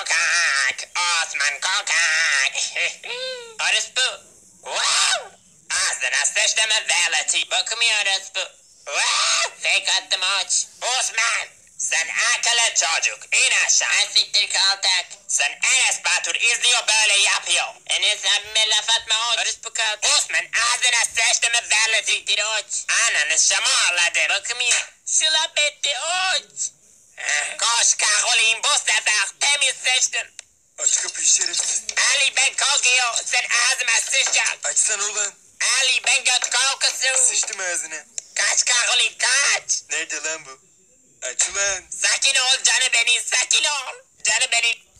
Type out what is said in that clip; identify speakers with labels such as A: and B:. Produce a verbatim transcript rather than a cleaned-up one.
A: Kokak. Osman kokak. Orospu. Wow. Ağzına sıçtımı veleti. Bakmıyoruz bu. Wow. Fake attım aç. Osman. Sen akıllı çocuk. İn aşağı. Siktir kaltak. Sen Enes Batur izliyor böyle yapıyor. Enes abime laf atma aç. Orospu kaltak. Osman ağzına sıçtımı veleti. Siktir aç. Ananı şamarladı. Bakmıyor. Şu laf etti aç. Koş Karolin, bu sefer temiz seçtim.
B: Aç kapıyı şerefsiz.
A: Ali ben kalkıyor, sen ağzıma sıçacak.
B: Açsana ulan.
A: Ali ben göt korkusu.
B: Sıçtım ağzına.
A: Kaç Karolin kaç.
B: Nerede lan bu? Aç ulan.
A: Sakin ol canı beni, sakin ol. Canı beni.